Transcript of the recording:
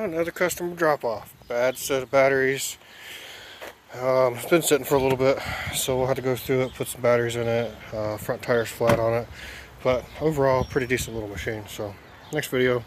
another customer drop off. Bad set of batteries. It's been sitting for a little bit, so we'll have to go through it, put some batteries in it. Front tire's flat on it, but overall pretty decent little machine. So next video